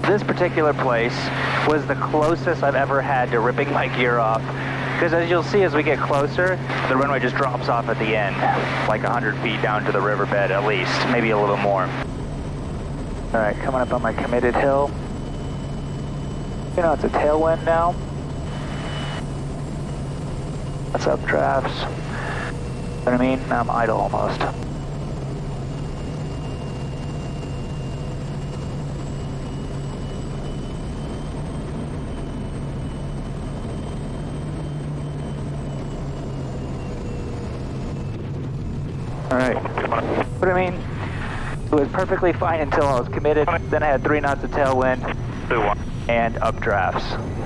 This particular place was the closest I've ever had to ripping my gear off. Because as you'll see as we get closer, the runway just drops off at the end, like 100 feet down to the riverbed at least, maybe a little more. All right, coming up on my committed hill. You know, it's a tailwind now. That's updrafts. You know what I mean? Now I'm idle almost. Alright, but I mean, it was perfectly fine until I was committed, then I had 3 knots of tailwind and updrafts.